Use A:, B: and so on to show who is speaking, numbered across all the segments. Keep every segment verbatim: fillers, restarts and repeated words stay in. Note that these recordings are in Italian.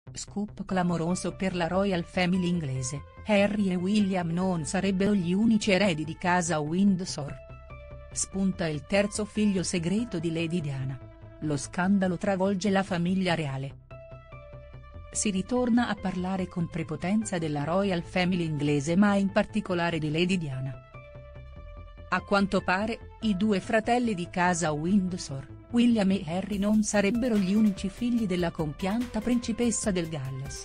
A: Scoop clamoroso per la Royal Family inglese, Harry e William non sarebbero gli unici eredi di casa Windsor. Spunta il terzo figlio segreto di Lady Diana. Lo scandalo travolge la famiglia reale. Si ritorna a parlare con prepotenza della Royal Family inglese ma in particolare di Lady Diana. A quanto pare, i due fratelli di casa Windsor, William e Harry non sarebbero gli unici figli della compianta principessa del Galles.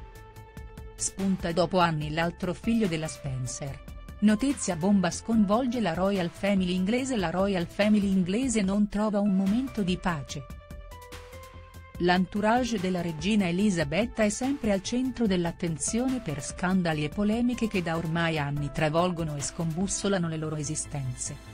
A: Spunta dopo anni l'altro figlio della Spencer. Notizia bomba sconvolge la Royal Family inglese. La Royal Family inglese non trova un momento di pace. L'entourage della regina Elisabetta è sempre al centro dell'attenzione per scandali e polemiche che da ormai anni travolgono e scombussolano le loro esistenze.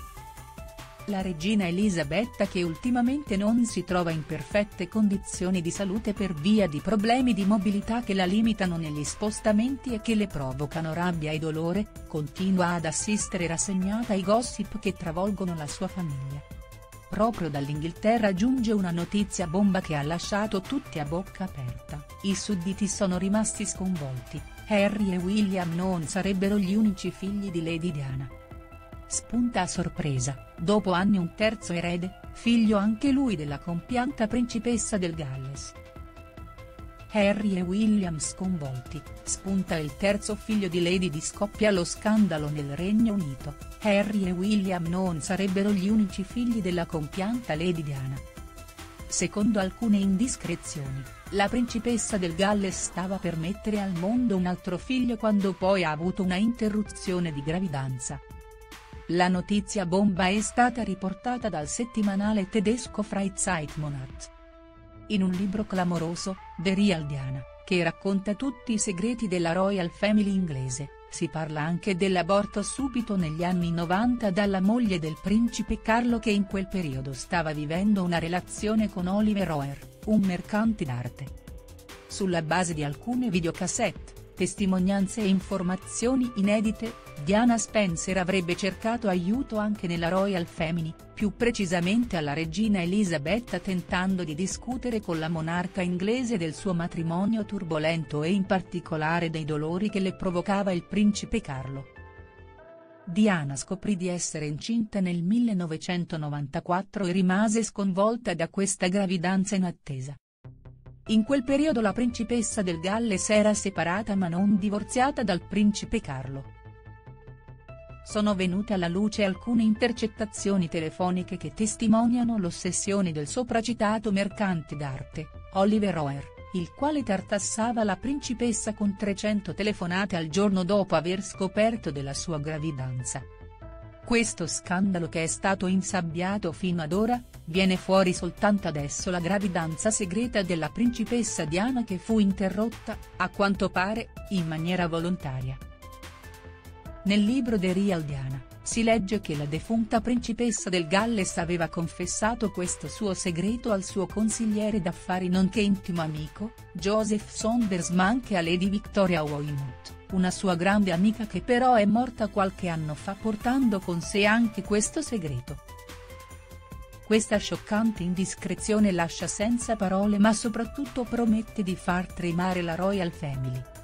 A: La regina Elisabetta, che ultimamente non si trova in perfette condizioni di salute per via di problemi di mobilità che la limitano negli spostamenti e che le provocano rabbia e dolore, continua ad assistere rassegnata ai gossip che travolgono la sua famiglia. Proprio dall'Inghilterra giunge una notizia bomba che ha lasciato tutti a bocca aperta. I sudditi sono rimasti sconvolti, Harry e William non sarebbero gli unici figli di Lady Diana. Spunta a sorpresa, dopo anni un terzo erede, figlio anche lui della compianta principessa del Galles. Harry e William sconvolti, spunta il terzo figlio di Lady Di. Scoppia lo scandalo nel Regno Unito, Harry e William non sarebbero gli unici figli della compianta Lady Diana. Secondo alcune indiscrezioni, la principessa del Galles stava per mettere al mondo un altro figlio quando poi ha avuto una interruzione di gravidanza. La notizia bomba è stata riportata dal settimanale tedesco Freizeitmonat. In un libro clamoroso, The Real Diana, che racconta tutti i segreti della Royal Family inglese, si parla anche dell'aborto subito negli anni novanta dalla moglie del principe Carlo, che in quel periodo stava vivendo una relazione con Oliver Roer, un mercante d'arte. Sulla base di alcune videocassette, testimonianze e informazioni inedite, Diana Spencer avrebbe cercato aiuto anche nella Royal Family, più precisamente alla regina Elisabetta, tentando di discutere con la monarca inglese del suo matrimonio turbolento e in particolare dei dolori che le provocava il principe Carlo. Diana scoprì di essere incinta nel millenovecentonovantaquattro e rimase sconvolta da questa gravidanza inattesa. In quel periodo la principessa del Galles era separata ma non divorziata dal principe Carlo. Sono venute alla luce alcune intercettazioni telefoniche che testimoniano l'ossessione del sopracitato mercante d'arte, Oliver Roer, il quale tartassava la principessa con trecento telefonate al giorno dopo aver scoperto della sua gravidanza. Questo scandalo, che è stato insabbiato fino ad ora, viene fuori soltanto adesso. La gravidanza segreta della principessa Diana, che fu interrotta, a quanto pare, in maniera volontaria. Nel libro The Real Diana, si legge che la defunta principessa del Galles aveva confessato questo suo segreto al suo consigliere d'affari nonché intimo amico, Joseph Saunders, ma anche a Lady Victoria Weymouth, una sua grande amica che però è morta qualche anno fa portando con sé anche questo segreto. Questa scioccante indiscrezione lascia senza parole ma soprattutto promette di far tremare la Royal Family.